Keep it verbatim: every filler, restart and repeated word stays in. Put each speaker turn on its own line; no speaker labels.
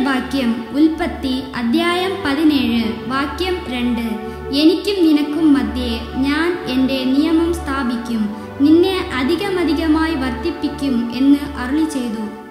വാക്യം ഉൽപ്പത്തി അദ്ധ്യായം പതിനേഴ് വാക്യം രണ്ട്. എനിക്കും നിനക്കും മധ്യേ ഞാൻ എൻ്റെ നിയമം സ്ഥാപിക്കും, നിന്നെ അധികമധികമായി വർദ്ധിപ്പിക്കും എന്ന് അരുളിച്ചെയ്തു.